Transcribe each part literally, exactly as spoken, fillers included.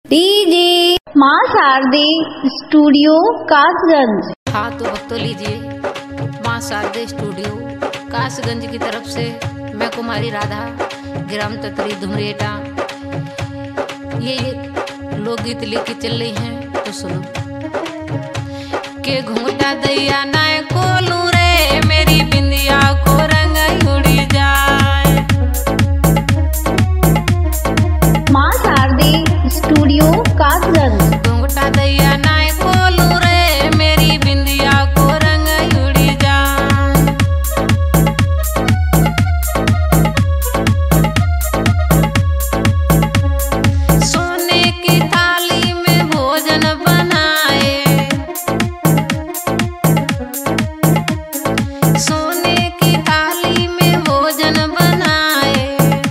DJ माँ शारदे studio kasganj। हाँ तो भक्तों लीजिए माँ शारदे स्टूडियो kasganj की तरफ से मैं कुमारी राधा ग्राम ततरी धुमरेटा ये लोकगीत लेके चल रही हैं तो सुनो। के घूंटा दैया नाय कोलू रे मेरी बिंदिया को रंग उड़ी जाए। माँ शारदे स्टूडियो kasganj। घूंटा दैया नाय कोलू रे मेरी बिंदिया को रंग उड़ी जाए। सोने की थाली में भोजन बनाए, सोने की थाली में भोजन बनाए।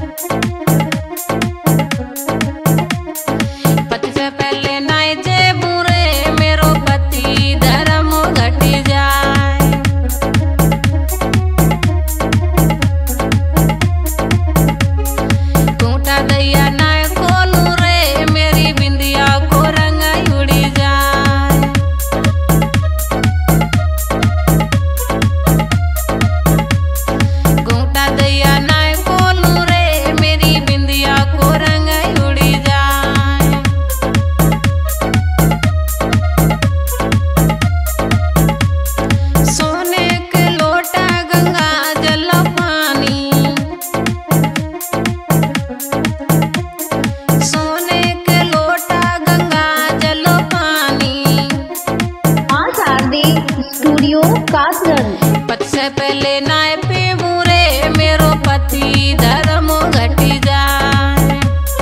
पति से पहले नाय जे बुरे मेरो पति धर्म घट जाए। घूंटा दैया नाय खोलू रे मेरी बिंदिया को रंग उड़ी जाए। घूंटा दैया नाय खोलू रे मेरी बिंदिया को रंग उड़ी जाए। सोने के लोटा गंगा जल पानी, सोने के लोटा गंगा जल पानी। माँ शारदे स्टूडियो kasganj। पति से पहले नाय पीबू रे मेरो पति धर्म घट जाए।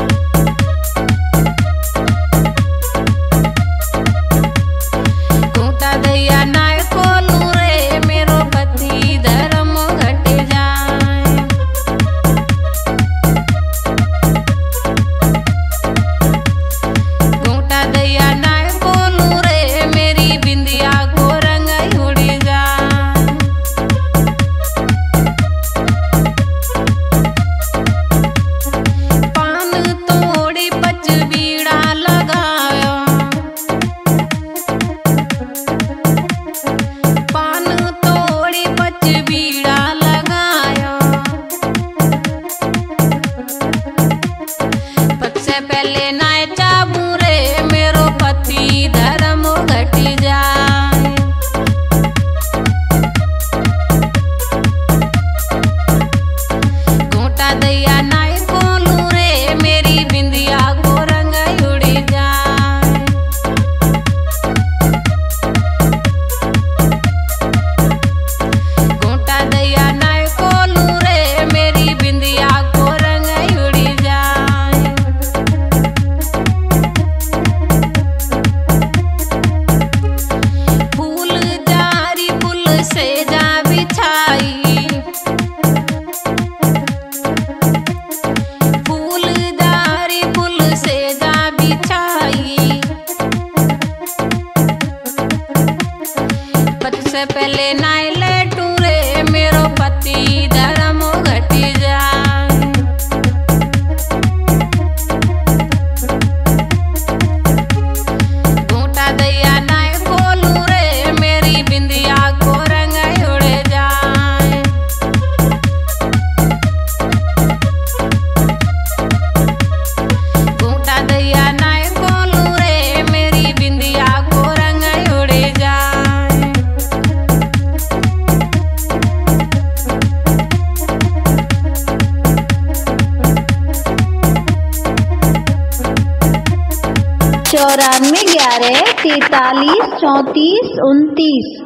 घूंटा दैया नाय खोलू रे मेरो पति धर्म घट जाए। घूंटा दैया नाय खोलू रे मेरी बिंदिया को रंग उड़ी जाए। पान तोड़ी पच बीड़ा लगाया, पान तोड़ी पच बीड़ा लगाया। पति से पहले नाय चाबू रे मेरो पति धर्म घट जाए। घूंटा दैया नाय खोलू रे मेरी बिंदिया को रंग उड़ी जाए। घूंटा दैया नाय खोलू रे मेरी बिंदिया को रंग उड़ी जाए। फूल जारी फूल से जा बिछाई, फूल जारी फूल से जा बिछाई। पति से पहले नाय लेटू रे मेरो पति धर्म घट जाए। घूंटा दैया नाय खोलू रे मेरी बिंदिया को रंग उड़ जाए। घूंटा दैया नाय खोलू रे मेरी बिंदिया को रंग उड़ जाए। चौरानवे ग्यारह तैतालीस चौंतीस उनतीस।